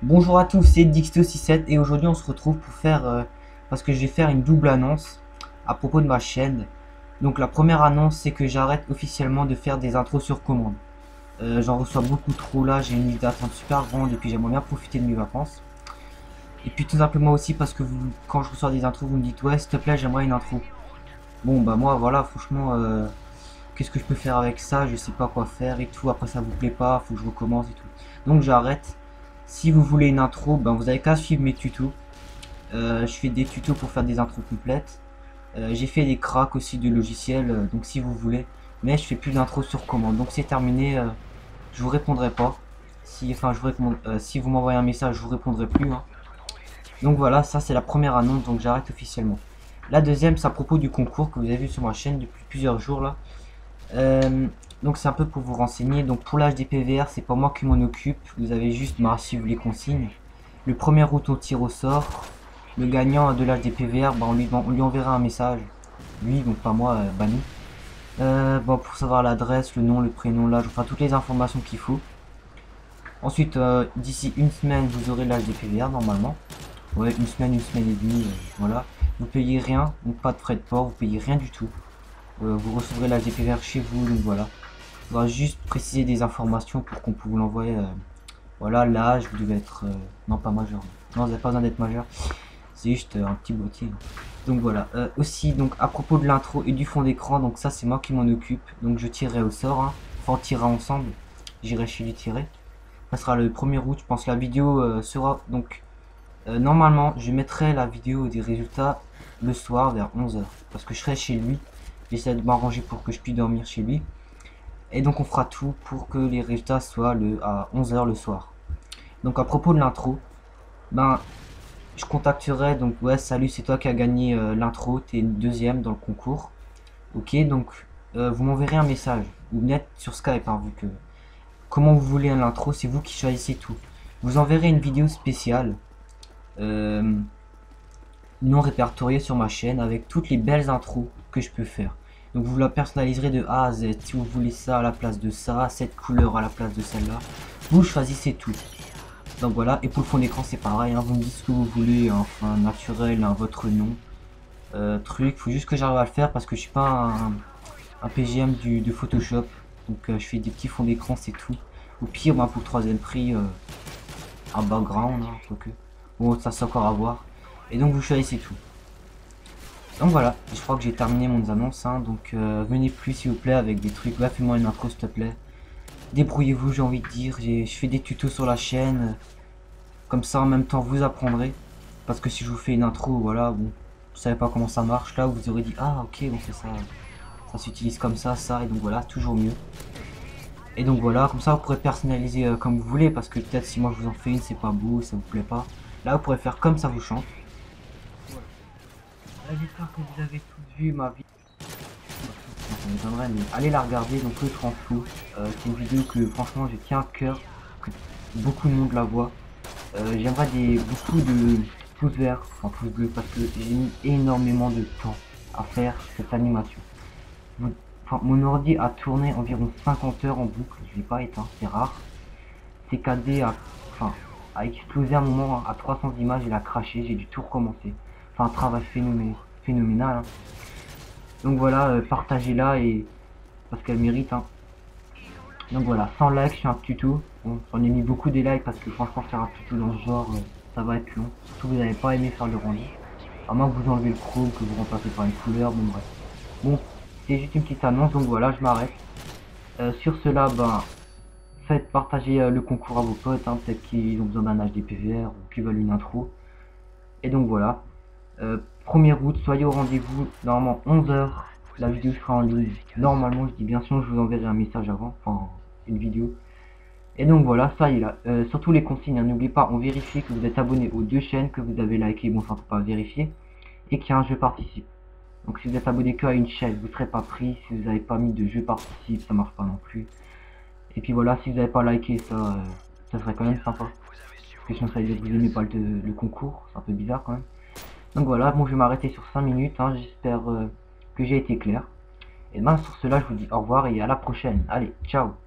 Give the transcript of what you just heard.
Bonjour à tous, c'est Dixto67 et aujourd'hui on se retrouve pour faire, parce que je vais faire une double annonce à propos de ma chaîne. Donc la première annonce, c'est que j'arrête officiellement de faire des intros sur commande. J'en reçois beaucoup trop là, j'ai une liste d'attente super grande et puis j'aimerais bien profiter de mes vacances. Et puis tout simplement aussi parce que quand je reçois des intros, vous me dites ouais s'il te plaît j'aimerais une intro. Bon bah moi voilà, franchement, qu'est-ce que je peux faire avec ça, je sais pas quoi faire et tout, après ça vous plaît pas, faut que je recommence et tout. Donc j'arrête. Si vous voulez une intro, ben vous avez qu'à suivre mes tutos. Je fais des tutos pour faire des intros complètes. J'ai fait des cracks aussi de logiciels, donc si vous voulez. Mais je fais plus d'intro sur commande. Donc c'est terminé, je vous répondrai pas. Si, enfin, je vous réponds, si vous m'envoyez un message, je vous répondrai plus, hein. Donc voilà, ça c'est la première annonce, donc j'arrête officiellement. La deuxième, c'est à propos du concours que vous avez vu sur ma chaîne depuis plusieurs jours là. Euh, donc c'est un peu pour vous renseigner. Donc pour l'âge des PVR, c'est pas moi qui m'en occupe. Vous avez juste à suivre les consignes. Le 1er août, on tire au sort. Le gagnant de l'âge des PVR, bah, on lui enverra un message. Lui, donc pas moi, Bani. Bon, pour savoir l'adresse, le nom, le prénom, l'âge, enfin toutes les informations qu'il faut. Ensuite, d'ici une semaine, vous aurez l'âge des PVR normalement. Ouais, une semaine et demie, voilà. Vous payez rien, donc pas de frais de port, vous payez rien du tout. Vous recevrez l'âge des PVR chez vous, donc voilà. Il faudra juste préciser des informations pour qu'on puisse vous l'envoyer. Voilà, l'âge, vous devez être... non, pas majeur. Non, vous n'avez pas besoin d'être majeur. C'est juste un petit boîtier. Donc voilà. Aussi, donc à propos de l'intro et du fond d'écran, donc ça c'est moi qui m'en occupe. Donc je tirerai au sort. Hein. Enfin, on tirera ensemble. J'irai chez lui tirer. Ça sera le 1er août. Je pense la vidéo sera... Donc normalement, je mettrai la vidéo des résultats le soir vers 11 h. Parce que je serai chez lui. J'essaie de m'arranger pour que je puisse dormir chez lui. Et donc on fera tout pour que les résultats soient à 11 h le soir. Donc à propos de l'intro, ben je contacterai donc ouais salut c'est toi qui as gagné l'intro, t'es deuxième dans le concours. Ok donc vous m'enverrez un message ou bien sur Skype hein, vu que comment vous voulez l'intro c'est vous qui choisissez tout. Vous enverrez une vidéo spéciale euh, non répertoriée sur ma chaîne avec toutes les belles intros que je peux faire. Donc vous la personnaliserez de A à Z. Si vous voulez ça à la place de ça, cette couleur à la place de celle-là, vous choisissez tout. Donc voilà, et pour le fond d'écran c'est pareil, hein, vous me dites ce que vous voulez, hein, enfin naturel, hein, votre nom, truc, faut juste que j'arrive à le faire parce que je suis pas un PGM de Photoshop, donc je fais des petits fonds d'écran, c'est tout. Au pire, bah, pour le troisième prix, un background, hein, quoique. Bon, ça c'est encore à voir. Et donc vous choisissez tout. Donc voilà, je crois que j'ai terminé mon annonce, hein, donc venez plus s'il vous plaît avec des trucs, là fais-moi une intro s'il te plaît. Débrouillez-vous, j'ai envie de dire, je fais des tutos sur la chaîne. Comme ça, en même temps, vous apprendrez. Parce que si je vous fais une intro, voilà, bon, vous savez pas comment ça marche, là, vous aurez dit, ah, ok, on fait ça. Ça s'utilise comme ça, et donc voilà, toujours mieux. Et donc voilà, comme ça, vous pourrez personnaliser comme vous voulez, parce que peut-être si moi je vous en fais une, c'est pas beau, ça vous plaît pas. Là, vous pourrez faire comme ça vous chante. Voilà. J'espère que vous avez tous vu ma vidéo. Ça m'étonnerait, mais allez la regarder, donc le transfo. C'est une vidéo que franchement, je tiens à cœur, que beaucoup de monde la voit. J'aimerais beaucoup de pouces verts, enfin pouces bleus, parce que j'ai mis énormément de temps à faire cette animation. Enfin, mon ordi a tourné environ 50 heures en boucle, je l'ai pas éteint, c'est rare. CKD enfin, a explosé un moment à 300 images, il a craché, j'ai dû tout recommencer. Enfin, un travail phénoménal. Hein. Donc voilà, partagez-la et parce qu'elle mérite. Hein. Donc voilà, 100 likes sur un tuto. Bon, j'en ai mis beaucoup des likes parce que franchement faire un tuto dans ce genre, ça va être long. Surtout que vous n'avez pas aimé faire le rendu. À moins que vous enlevez le chrome, que vous remplacez par une couleur, bon bref. Bon, c'est juste une petite annonce, donc voilà, je m'arrête. Sur cela, ben, faites partager le concours à vos potes, hein, peut-être qu'ils ont besoin d'un HD PVR ou qu'ils veulent une intro. Et donc voilà. 1er août, soyez au rendez-vous, normalement 11 h. La vidéo sera en ligne. Normalement, je dis bien sûr, je vous enverrai un message avant, enfin une vidéo. Et donc voilà, ça y est là. Surtout les consignes, hein, n'oubliez pas, on vérifie que vous êtes abonné aux deux chaînes, que vous avez liké, bon ça faut pas vérifier, et qu'il y a un jeu participe. Donc si vous êtes abonné que à une chaîne, vous ne serez pas pris. Si vous n'avez pas mis de jeu participe, ça marche pas non plus. Et puis voilà, si vous n'avez pas liké, ça serait quand même sympa. Parce que sinon ça veut dire que vous n'aimez pas le concours, c'est un peu bizarre quand même. Donc voilà, bon je vais m'arrêter sur 5 minutes, hein, j'espère que j'ai été clair. Et ben sur cela, je vous dis au revoir et à la prochaine. Allez, ciao.